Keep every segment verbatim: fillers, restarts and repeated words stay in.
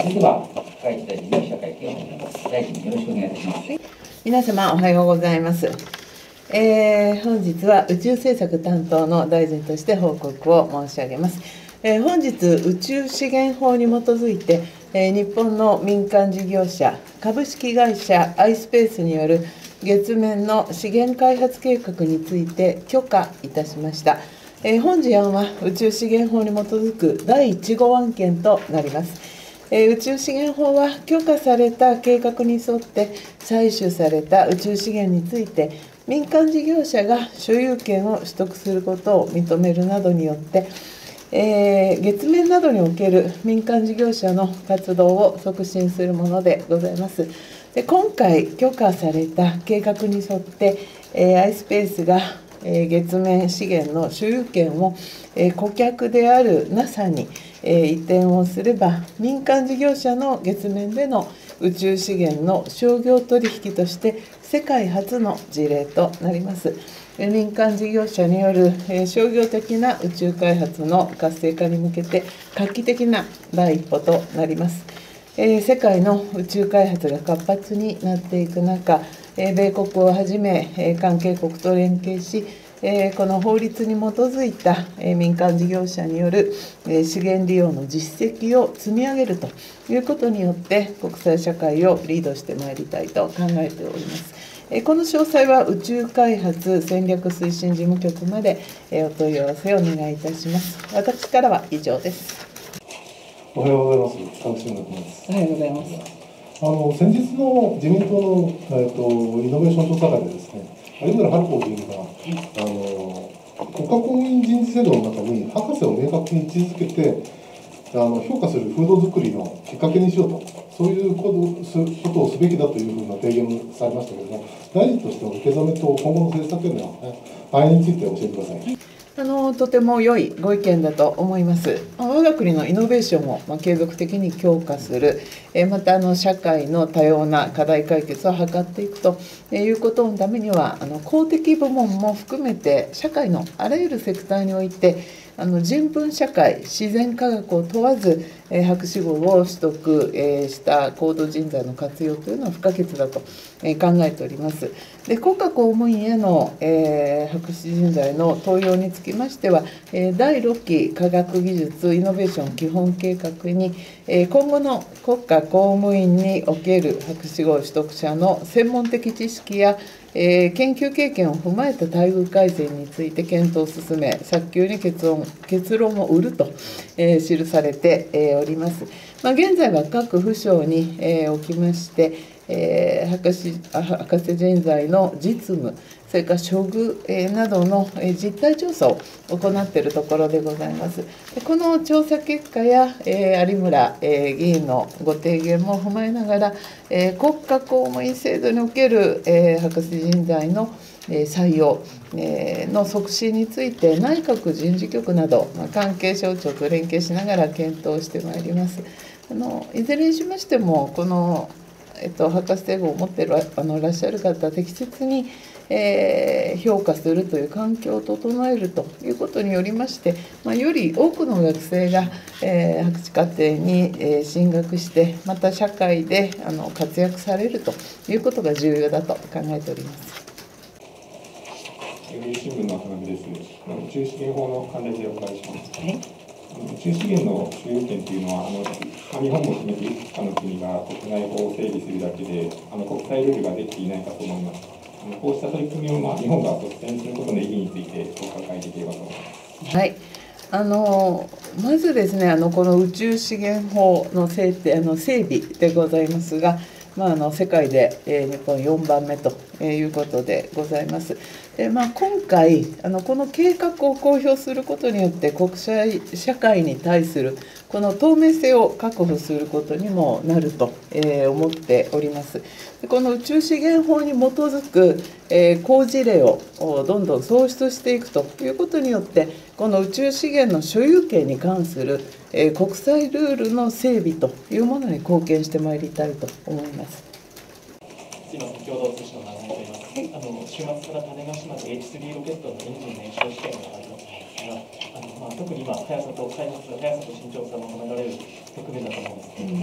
それでは高市大臣の記者会見を始めます。大臣、よろしくお願いいたします。 皆様おはようございます。えー、本日は宇宙政策担当の大臣として報告を申し上げます。えー、本日、宇宙資源法に基づいて、えー、日本の民間事業者、株式会社 アイスペースによる月面の資源開発計画について許可いたしました。えー、本事案は宇宙資源法に基づくだいいち号案件となります。えー、宇宙資源法は許可された計画に沿って採取された宇宙資源について民間事業者が所有権を取得することを認めるなどによって、えー、月面などにおける民間事業者の活動を促進するものでございます。で今回許可された計画に沿って、えー、アイスペースが月面資源の所有権を顧客である ナサ に移転をすれば、民間事業者の月面での宇宙資源の商業取引として世界初の事例となります。民間事業者による商業的な宇宙開発の活性化に向けて画期的な第一歩となります。世界の宇宙開発が活発になっていく中、米国をはじめ関係国と連携し、この法律に基づいた民間事業者による資源利用の実績を積み上げるということによって国際社会をリードしてまいりたいと考えております。この詳細は宇宙開発戦略推進事務局までお問い合わせをお願いいたします。私からは以上です。 おはようございます。川口文学です。 おはようございます。 あの先日の自民党の、えー、とイノベーション調査会でですね、有村春子議員が、あの国家公務員人事制度の中に博士を明確に位置づけてあの評価する風土作りのきっかけにしようと、そういうことすことをすべきだというふうな提言もされましたけれども、大臣としての受け止めと今後の政策への反映について教えてください。 あのとても良いご意見だと思います。我が国のイノベーションを、まあ、継続的に強化する、えまたあの社会の多様な課題解決を図っていくということのためには、あの公的部門も含めて社会のあらゆるセクターにおいてあの人文社会、自然科学を問わず、えー、博士号を取得、えー、した高度人材の活用というのは不可欠だと、えー、考えております。で国家公務員への、えー、博士人材の登用につきましては、えー、だいろっき科学技術イノベーション基本計画に、えー、今後の国家公務員における博士号取得者の専門的知識やえー、研究経験を踏まえた待遇改善について検討を進め、早急に結論結論を売ると、えー、記されて、えー、おります。まあ、現在は各府省に、えー、おきまして、えー、博士博士人材の実務、それから処遇、えー、などの、えー、実態調査を行っているところでございます。でこの調査結果や、えー、有村、えー、議員のご提言も踏まえながら、えー、国家公務員制度における、えー、博士人材の採用の促進について内閣人事局など関係省庁と連携しながら検討してまいります。あのいずれにしましてもこの、えっと、博士号を持っているあのいらっしゃる方は適切に、えー、評価するという環境を整えるということによりまして、まあ、より多くの学生が、えー、博士課程に、えー、進学してまた社会であの活躍されるということが重要だと考えております。 読売新聞の花見です。宇宙資源法の関連でお伺いします。 はい、 宇宙資源の所有権というのは、あの日本も含めていくつかの国が国内法を整備するだけで、あの国際ルールができていないかと思います。あのこうした取り組みを、まあ、日本が率先することの意義についてご紹介できればと思います。 はい。あのまずですね、あのこの宇宙資源法の制定あの整備でございますが、まあ、あの世界で、えー、日本よんばんめということでございます。でまあ、今回あのこの計画を公表することによって国際社会に対するこの透明性を確保することにもなると、えー、思っております。でこの宇宙資源法に基づく、えー、好事例をどんどん創出していくということによってこの宇宙資源の所有権に関する、えー、国際ルールの整備というものに貢献してまいりたいと思います。 今、共同通信の長野と言います。あの週末から種子島で エイチスリー ロケットのエンジン燃焼試験がありますが、あのまあ、特に今、速さと開発、速さと慎重さが求められる局面だと思うんですけれども、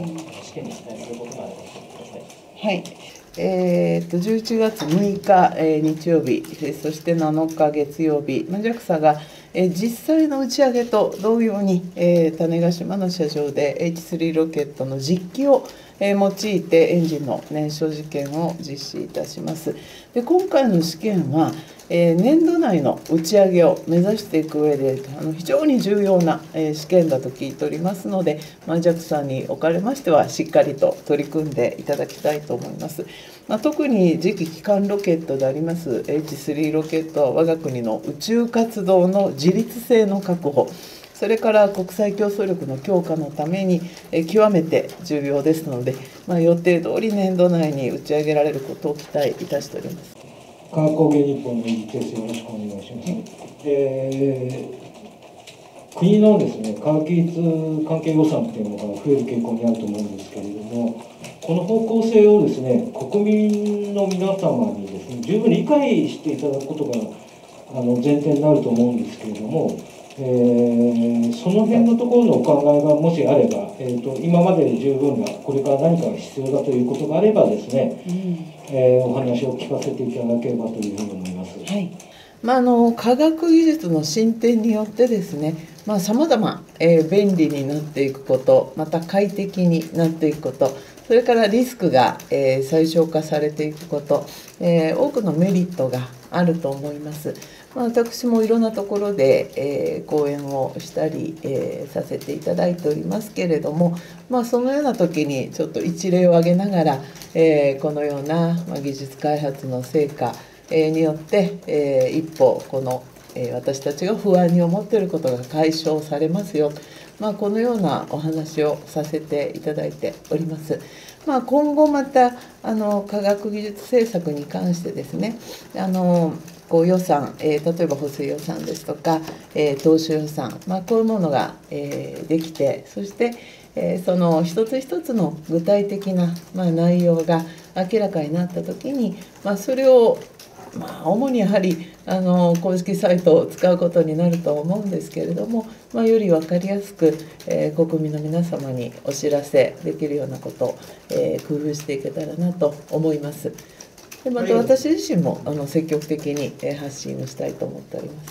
試験に期待することがあれば教えてください。 はい、えー、とじゅういちがつむいか、えー、日曜日、そしてなのか月曜日、ジャクサ が、えー、実際の打ち上げと同様に、えー、種子島の射場で エイチスリー ロケットの実機を、えー、用いてエンジンの燃焼実験を実施いたします。で今回の試験は、えー、年度内の打ち上げを目指していく上であの非常に重要な、えー、試験だと聞いておりますので、ジャクサ におかれましてはしっかりと取り組んでいただきたいと思います。まあ、特に次期基幹ロケットであります エイチスリー ロケットは我が国の宇宙活動の自立性の確保、それから国際競争力の強化のために極めて重要ですので、まあ、予定通り年度内に打ち上げられることを期待いたしております。 科学工芸日本の井口です。よろしくお願いします。えー、国のですね、科学技術関係予算っていうのが増える傾向にあると思うんですけれども、この方向性をですね、国民の皆様にですね、十分理解していただくことがあの前提になると思うんですけれども、えー、その辺のところのお考えがもしあれば、えー、と今までで十分な、これから何かが必要だということがあればですね、うんえー、お話を聞かせていただければというふうに思います。 はいまあ、あの科学技術の進展によってですね、さまざ、まえー、便利になっていくこと、また快適になっていくこと、それからリスクが、えー、最小化されていくこと、えー、多くのメリットがあると思います。まあ、私もいろんなところで、えー、講演をしたり、えー、させていただいておりますけれども、まあ、そのような時にちょっと一例を挙げながら、えー、このような、まあ、技術開発の成果、えー、によって、えー、一歩この、えー、私たちが不安に思っていることが解消されますよ、まあ、このようなお話をさせていただいております。まあ、今後またあの科学技術政策に関してですね、あのこう予算、えー、例えば補正予算ですとか、えー、当初予算、まあ、こういうものが、えー、できて、そして、えー、その一つ一つの具体的な、まあ、内容が明らかになったときに、まあ、それをまあ、主にやはりあの公式サイトを使うことになると思うんですけれども、まあ、より分かりやすく、えー、国民の皆様にお知らせできるようなことを、えー、工夫していけたらなと思います。でまた私自身もあの積極的に発信をしたいと思っております。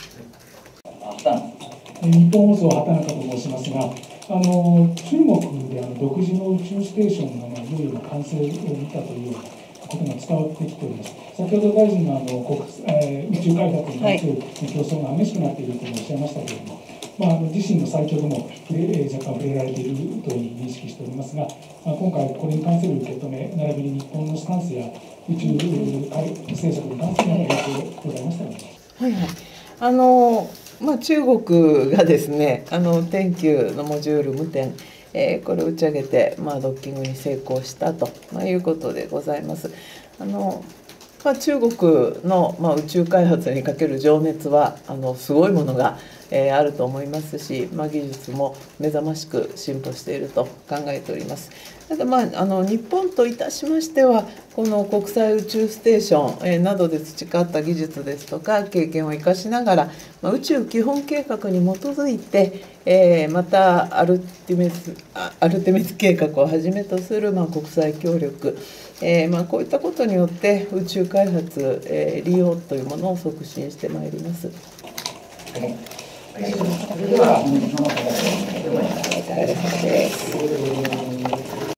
日本放送畑中と申しますが、あの中国であの独自の宇宙ステーションが、まあ、いよいよ完成を見たということが伝わってきております。先ほど大臣のあの国、えー、宇宙開発に関する競争が激しくなっているとおっしゃいましたけれども、まあ、あの自身の最長でも触れ、えー、若干触れられているという認識しておりますが、まあ、今回これに関する受け止め、並びに日本のスタンスや宇宙政策に関する影響ございましたら、ね、 はいはいあのまあ、中国がですね、あの天宮のモジュール無点、えー、これを打ち上げて、まあ、ドッキングに成功したと、まあ、いうことでございます。あのまあ、中国の、まあ、宇宙開発にかける情熱はあのすごいものが、えー、あると思いますし、まあ、技術も目覚ましく進歩していると考えております。ただ、まあ、あの日本といたしましてはこの国際宇宙ステーション、えー、などで培った技術ですとか経験を生かしながら、まあ、宇宙基本計画に基づいて、えー、またアルティメスアルテミス計画をはじめとする、まあ、国際協力、えーまあ、こういったことによって宇宙開発、えー、利用というものを促進してまいります。 はい、それでは、その方々にお願いします。